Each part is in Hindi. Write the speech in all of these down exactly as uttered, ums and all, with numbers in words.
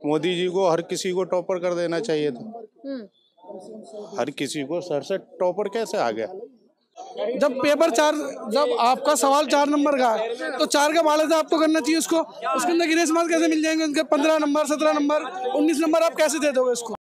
मोदी जी को हर किसी को टॉपर कर देना चाहिए था। हर किसी को सड़सठ टॉपर कैसे आ गया? जब पेपर चार जब आपका सवाल चार नंबर का है तो चार का बालक आपको करना चाहिए उसको। उसके अंदर ग्रेस मार्क्स कैसे मिल जाएंगे? उनके पंद्रह नंबर, सत्रह नंबर, उन्नीस नंबर आप कैसे दे दोगे उसको?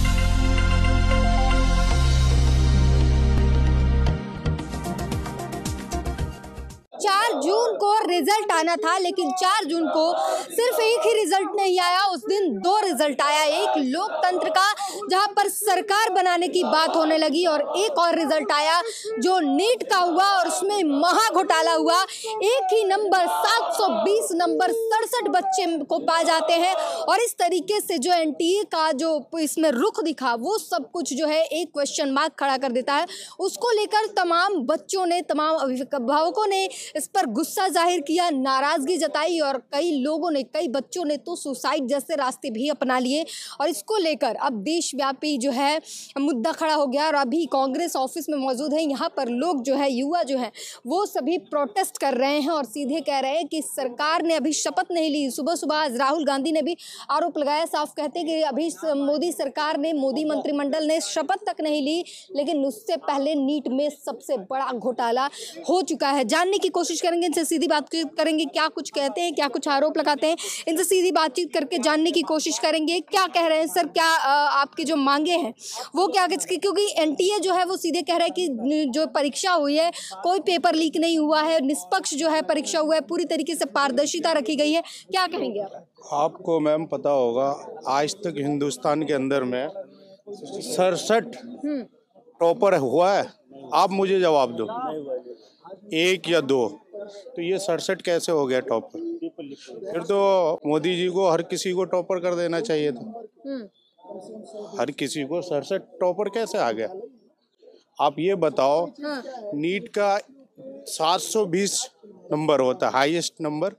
चार जून को रिजल्ट आना था, लेकिन चार जून को सिर्फ एक ही रिजल्ट नहीं आया, उस दिन दो रिजल्ट आया। एक लोकतंत्र का, जहां पर सरकार बनाने की बात होने लगी, और एक और रिजल्ट आया जो नीट का हुआ और उसमें महा घोटाला हुआ। एक ही नंबर सात सौ बीस नंबर सड़सठ बच्चे को पा जाते हैं, और इस तरीके से जो एनटीए का जो इसमें रुख दिखा वो सब कुछ जो है एक क्वेश्चन मार्क खड़ा कर देता है। उसको लेकर तमाम बच्चों ने, तमाम अभिभावकों ने इस पर गुस्सा जाहिर किया, नाराजगी जताई, और कई लोगों ने, कई बच्चों ने तो सुसाइड जैसे रास्ते भी अपना लिए। और इसको लेकर अब देशव्यापी जो है मुद्दा खड़ा हो गया, और अभी कांग्रेस ऑफिस में मौजूद है। यहाँ पर लोग जो है, युवा जो है, वो सभी प्रोटेस्ट कर रहे हैं और सीधे कह रहे हैं कि सरकार ने अभी शपथ नहीं ली। सुबह सुबह आज राहुल गांधी ने भी आरोप लगाया, साफ कहते हैं कि अभी मोदी सरकार ने, मोदी मंत्रिमंडल ने शपथ तक नहीं ली, लेकिन उससे पहले नीट में सबसे बड़ा घोटाला हो चुका है। जानने की कोशिश करेंगे, इनसे सीधी बातचीत करेंगे, क्या कुछ कहते हैं, क्या कुछ आरोप लगाते हैं, इनसे सीधी बातचीत करके जानने की कोशिश करेंगे क्या कह रहे हैं सर, क्या आ, आपकी जो मांगे हैं वो क्या, क्योंकि एनटीए जो है वो सीधे कह रहा है कि जो परीक्षा हुई है कोई पेपर लीक नहीं हुआ है, निष्पक्ष जो है परीक्षा हुआ है, पूरी तरीके से पारदर्शिता रखी गई है। क्या कहेंगे आप? आपको मैम पता होगा, आज तक हिंदुस्तान के अंदर में सड़सठ टॉपर हुआ है। आप मुझे जवाब दो, एक या दो, तो ये सड़सठ कैसे हो गया टॉपर? फिर तो मोदी जी को हर किसी को टॉपर कर देना चाहिए था। हर किसी को सड़सठ टॉपर कैसे आ गया? आप ये बताओ, नीट का सात सौ बीस नंबर होता है हाईएस्ट नंबर,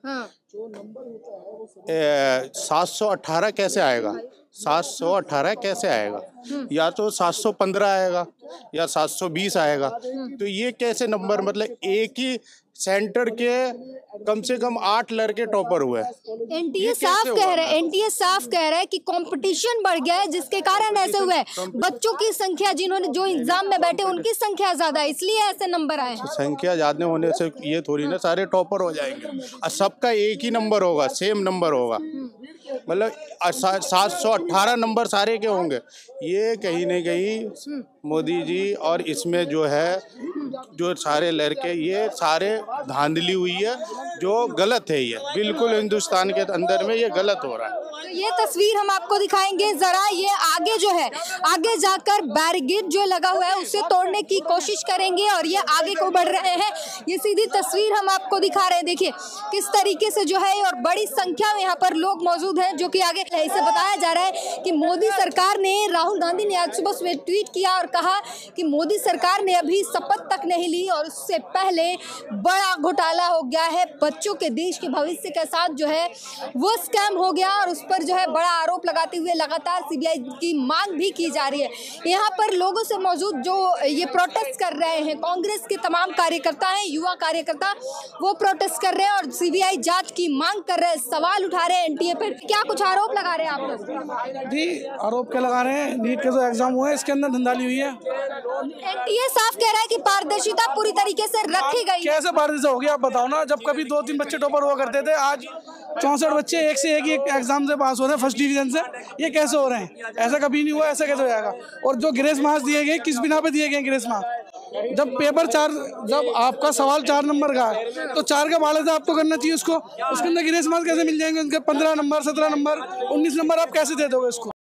सात सौ अठारह कैसे आएगा? सात सौ अठारह कैसे आएगा? या तो सात सौ पंद्रह आएगा या सात सौ बीस आएगा। तो ये कैसे नंबर, मतलब एक ही सेंटर के कम से कम आठ लड़के टॉपर हुए। एनटीए साफ कह रहे हैं एनटीए साफ कह रहा है कि कंपटीशन बढ़ गया है, जिसके कारण ऐसे हुए हैं। बच्चों की संख्या, जिन्होंने जो एग्जाम में बैठे, उनकी संख्या ज्यादा है, इसलिए ऐसे नंबर आए हैं। संख्या ज्यादा होने से ये थोड़ी ना सारे टॉपर हो जाएंगे, और सबका एक ही नंबर होगा, सेम नंबर होगा। मतलब सात सौ अठारह नंबर सारे के होंगे। ये कहीं न कहीं मोदी जी और इसमें जो है जो सारे लड़के, ये सारे धांधली हुई है, जो गलत है। ये बिल्कुल हिंदुस्तान के अंदर में ये गलत हो रहा है। तो ये तस्वीर हम आपको दिखाएंगे जरा। ये आगे जो है, आगे जाकर बैरिकेड जो लगा हुआ है उसे तोड़ने की कोशिश करेंगे, और ये आगे को बढ़ रहे हैं। ये सीधी तस्वीर हम आपको दिखा रहे हैं, देखिए किस तरीके से जो है, और बड़ी संख्या में यहाँ पर लोग मौजूद हैं, जो कि आगे इसे बताया जा रहा है कि मोदी सरकार ने, राहुल गांधी ने आज सुबह सुबह ट्वीट किया और कहा कि मोदी सरकार ने अभी शपथ तक नहीं ली, और उससे पहले बड़ा घोटाला हो गया है। बच्चों के, देश के भविष्य के साथ जो है वो स्कैम हो गया, और उस पर जो है बड़ा आरोप लगाते हुए लगातार सीबीआई की मांग भी की जा रही है। यहाँ पर लोगों से मौजूद जो ये प्रोटेस्ट कर रहे हैं, कांग्रेस के तमाम कार्यकर्ता हैं, युवा कार्यकर्ता, वो प्रोटेस्ट कर रहे हैं और सीबीआई जांच की मांग कर रहे हैं, सवाल उठा रहे हैं एनटीए पर। क्या कुछ आरोप लगा रहे हैं आप लोग? जी, आरोप क्या लगा रहे हैं? नीट के जो एग्जाम हुए इसके अंदर धंधाली हुई है। एनटीए साफ कह रहा है कि पारदर्शिता पूरी तरीके से रखी गई। कैसे पारदर्शिता होगी आप बताओ ना? जब कभी दो तीन बच्चे टॉपर हुआ करते थे, आज चौसठ बच्चे एक से एक ही एग्जाम से पास हो रहे हैं, फर्स्ट डिवीजन से। ये कैसे हो रहे हैं? ऐसा कभी नहीं हुआ, ऐसा कैसे हो जाएगा? और जो ग्रेस मार्क्स दिए गए, किस बिना पे दिए गए ग्रेस मार्क्स? जब पेपर चार जब आपका सवाल चार नंबर का है तो चार का बालक आपको करना चाहिए उसको। उसके अंदर ग्रेस मार्क्स कैसे मिल जाएंगे? उनके पंद्रह नंबर, सत्रह नंबर, उन्नीस नंबर आप कैसे दे दोगे उसको?